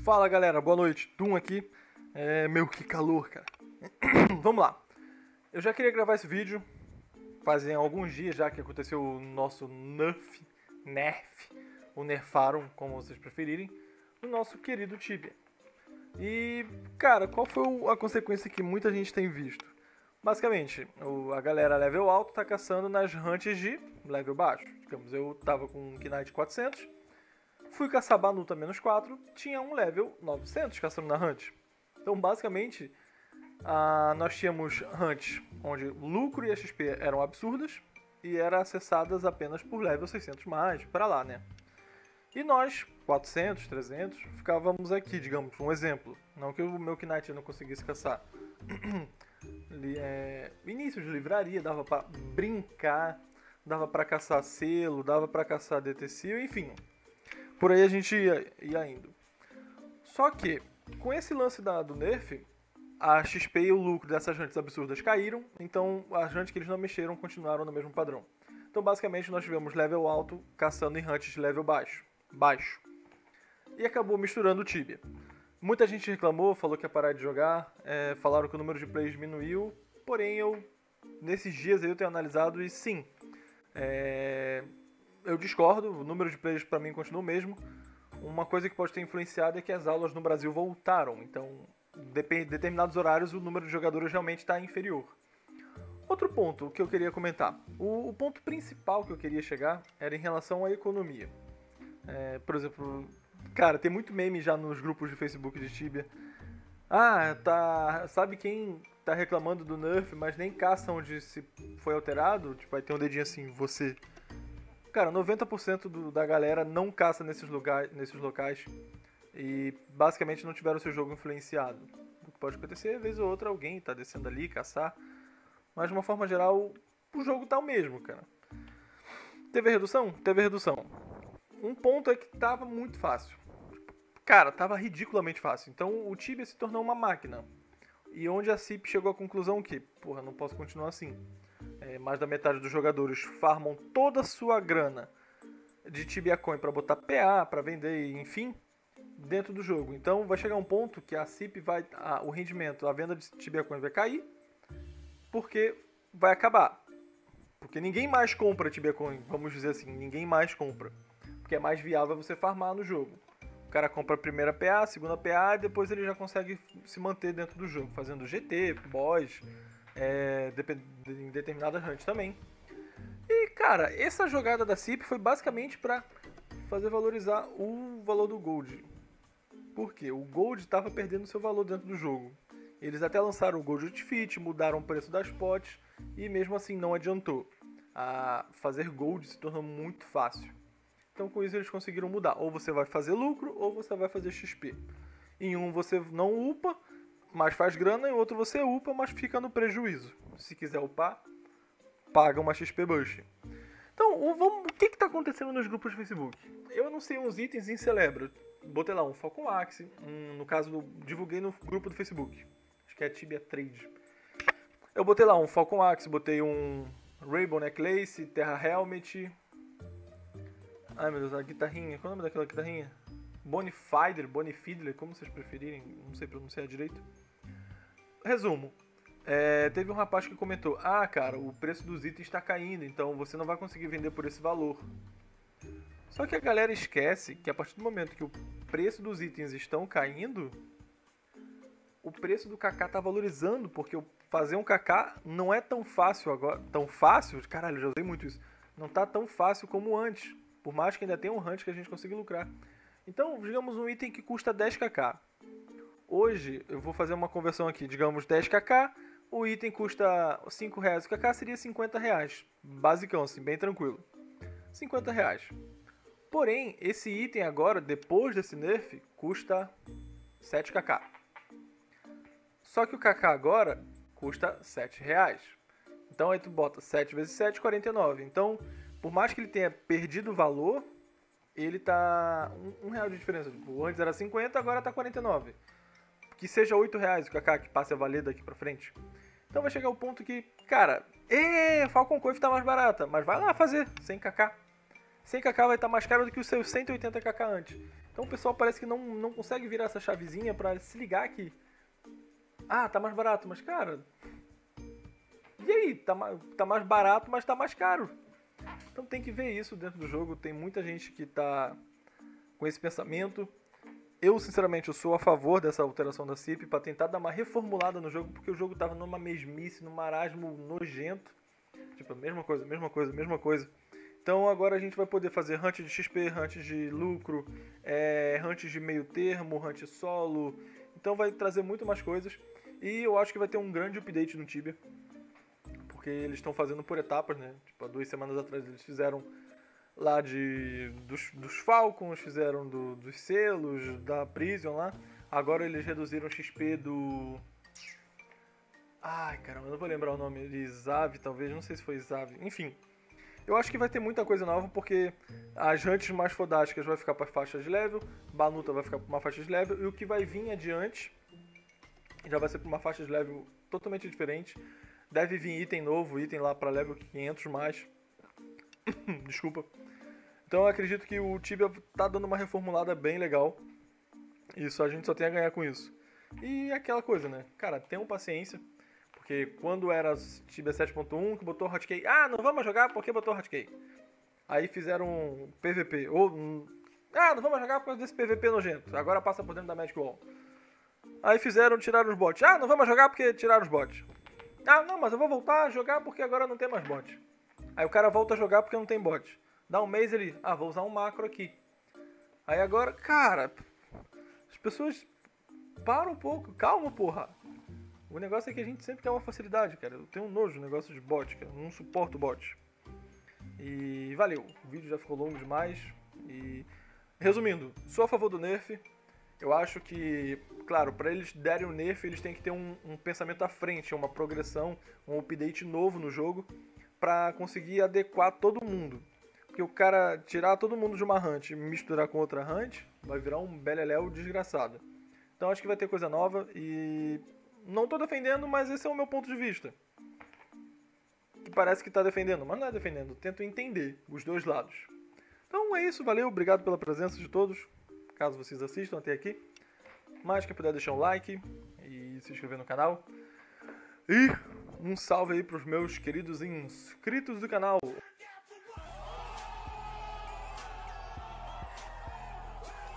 Fala galera, boa noite, Doom aqui. Meu, que calor, cara. Vamos lá. Eu já queria gravar esse vídeo, fazem alguns dias já que aconteceu o nosso nerf, ou nerfaram, como vocês preferirem, no nosso querido Tibia. E, cara, qual foi a consequência que muita gente tem visto? Basicamente, a galera level alto tá caçando nas hunts de level baixo. Digamos, eu tava com um Knight 400, fui caçar Banuta -4, tinha um level 900 caçando na hunt. Então, basicamente, nós tínhamos hunts onde lucro e XP eram absurdas e eram acessadas apenas por level 600 mais, para lá, né? E nós, 400, 300, ficávamos aqui, digamos, um exemplo. Não que o meu Knight não conseguisse caçar. Início de livraria, dava pra brincar, dava pra caçar selo, dava pra caçar DTC, enfim. Por aí a gente ia indo. Só que, com esse lance do nerf, a XP e o lucro dessas hunts absurdas caíram, então as hunts que eles não mexeram continuaram no mesmo padrão. Então basicamente nós tivemos level alto caçando em hunts de level baixo. E acabou misturando o Tibia. Muita gente reclamou, falou que ia parar de jogar, falaram que o número de plays diminuiu, porém nesses dias eu tenho analisado e sim, eu discordo, o número de plays para mim continua o mesmo. Uma coisa que pode ter influenciado é que as aulas no Brasil voltaram, então em determinados horários o número de jogadores realmente está inferior. Outro ponto que eu queria comentar, o ponto principal que eu queria chegar era em relação à economia. Por exemplo, cara, tem muito meme já nos grupos de Facebook de Tibia. Sabe quem tá reclamando do nerf, mas nem caça onde se foi alterado? Tipo, vai ter um dedinho assim, você. Cara, 90% da galera não caça nesses locais e basicamente não tiveram seu jogo influenciado. O que pode acontecer, vez ou outra, alguém tá descendo ali, caçar. Mas de uma forma geral, o jogo tá o mesmo, cara. Teve redução? Teve redução. Um ponto é que tava muito fácil. Cara, tava ridiculamente fácil. Então o Tibia se tornou uma máquina. E onde a CIP chegou à conclusão que, porra, não posso continuar assim. Mais da metade dos jogadores farmam toda a sua grana de Tibia Coin pra botar PA, pra vender, enfim, dentro do jogo. Então vai chegar um ponto que a CIP o rendimento, a venda de Tibia Coin vai cair, porque vai acabar. Porque ninguém mais compra Tibia Coin, vamos dizer assim, ninguém mais compra. Porque é mais viável você farmar no jogo. O cara compra a primeira PA, a segunda PA, e depois ele já consegue se manter dentro do jogo, fazendo GT, boss, em determinadas hunts também. E, cara, essa jogada da CIP foi basicamente para fazer valorizar o valor do Gold. Por quê? O Gold estava perdendo seu valor dentro do jogo. Eles até lançaram o Gold Outfit, mudaram o preço das pots, e mesmo assim não adiantou. Fazer Gold se tornou muito fácil. Então com isso eles conseguiram mudar. Ou você vai fazer lucro, ou você vai fazer XP. Em um você não upa, mas faz grana, em outro você upa, mas fica no prejuízo. Se quiser upar, paga uma XP Bush. Então, o que está acontecendo nos grupos de Facebook? Eu anunciei uns itens em Celebra. Botei lá um Falcon Axe, no caso, divulguei no grupo do Facebook. Acho que é Tibia Trade. Eu botei lá um Falcon Axe, botei um Rainbow Necklace, Terra Helmet. Ai meu Deus, a guitarrinha. Qual é o nome daquela guitarrinha? Bonifiddler, como vocês preferirem, não sei pronunciar direito. Resumo. Teve um rapaz que comentou: cara, o preço dos itens está caindo, então você não vai conseguir vender por esse valor. Só que a galera esquece que a partir do momento que o preço dos itens estão caindo, o preço do KK está valorizando, porque fazer um KK não é tão fácil agora. Tão fácil? Caralho, já usei muito isso. Não tá tão fácil como antes. Por mais que ainda tenha um hunt que a gente consiga lucrar. Então, digamos um item que custa 10kk. Hoje, eu vou fazer uma conversão aqui. Digamos 10kk, o item custa 5 reais. O kk seria 50 reais. Basicão, assim, bem tranquilo. 50 reais. Porém, esse item agora, depois desse nerf, custa 7kk. Só que o kk agora custa 7 reais. Então aí tu bota 7 vezes 7, 49. Então, por mais que ele tenha perdido o valor, ele tá um real de diferença. Antes era 50, agora tá 49. Que seja 8 reais o KK que passe a valer daqui pra frente. Então vai chegar o ponto que, cara, Falcon Coif tá mais barata, mas vai lá fazer 100kk. 100kk vai estar mais caro do que os seus 180kk antes. Então o pessoal parece que não consegue virar essa chavezinha pra se ligar que... Ah, tá mais barato, mas cara... E aí? Tá mais barato, mas tá mais caro. Então tem que ver isso dentro do jogo. Tem muita gente que tá com esse pensamento. Eu, sinceramente, eu sou a favor dessa alteração da CIP pra tentar dar uma reformulada no jogo, porque o jogo tava numa mesmice, num marasmo nojento. Tipo, mesma coisa. Então agora a gente vai poder fazer hunt de XP, hunt de lucro, hunt de meio termo, hunt solo. Então vai trazer muito mais coisas. E eu acho que vai ter um grande update no Tibia. Porque eles estão fazendo por etapas, né? Tipo, há 2 semanas atrás eles fizeram lá dos Falcons, fizeram dos selos, da Prison lá. Agora eles reduziram o XP do... Ai, caramba, eu não vou lembrar o nome. De Zav, talvez, não sei se foi Zav. Enfim, eu acho que vai ter muita coisa nova, porque as hunts mais fodásticas vai ficar para faixa de level, Banuta vai ficar para uma faixa de level, e o que vai vir adiante já vai ser para uma faixa de level totalmente diferente. Deve vir item novo, item lá para level 500 mais. Desculpa. Então eu acredito que o Tibia tá dando uma reformulada bem legal. Isso, a gente só tem a ganhar com isso. E aquela coisa, né? Cara, tenham paciência. Porque quando era Tibia 7.1 que botou hotkey, não vamos jogar porque botou hotkey. Aí fizeram um PVP, não vamos jogar por causa desse PVP nojento. Agora passa por dentro da Magic Wall. Aí tiraram os bots. Não vamos jogar porque tiraram os bots. Não, mas eu vou voltar a jogar porque agora não tem mais bot. Aí o cara volta a jogar porque não tem bot. Dá um mês ele, vou usar um macro aqui. Aí agora, cara, as pessoas param um pouco, calma, porra. O negócio é que a gente sempre quer uma facilidade, cara. Eu tenho um nojo no negócio de bot, cara. Eu não suporto bot. E valeu. O vídeo já ficou longo demais. E resumindo, sou a favor do nerf. Eu acho que, claro, para eles derem o nerf, eles têm que ter um pensamento à frente, uma progressão, um update novo no jogo, pra conseguir adequar todo mundo. Porque o cara tirar todo mundo de uma hunt e misturar com outra hunt, vai virar um beleléu desgraçado. Então acho que vai ter coisa nova e... Não tô defendendo, mas esse é o meu ponto de vista. Que parece que tá defendendo, mas não é defendendo. Tento entender os dois lados. Então é isso, valeu, obrigado pela presença de todos. Caso vocês assistam até aqui. Mais que puder deixar um like e se inscrever no canal. E um salve aí pros meus queridos inscritos do canal.